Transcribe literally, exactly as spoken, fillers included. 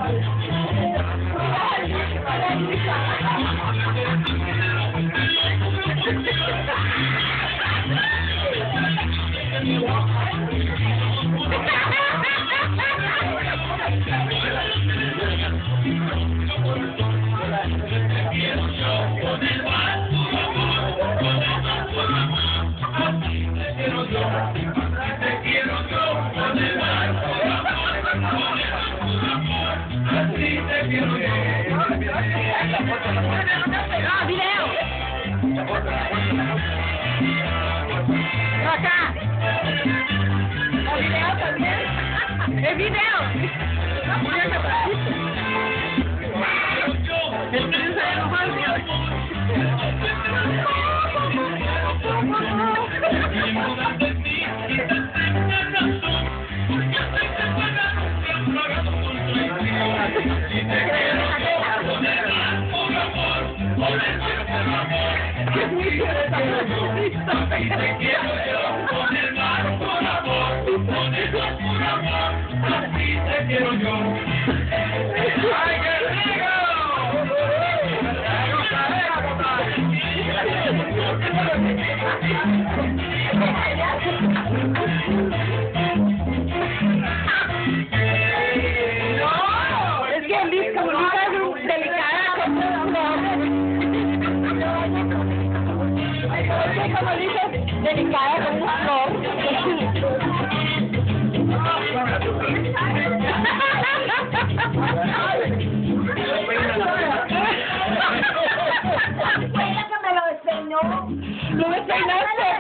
No, video. No, acá. No, video también. El video. El príncipe de los barrios. Te quiero yo, con el mar por amor, con el mar por amor, así te quiero yo. ¡Ay, qué rico! No, es que Liz Comunica es muy delicada con es como dices, delicada con un flor. Fue la que me lo enseñó. No me peinaste.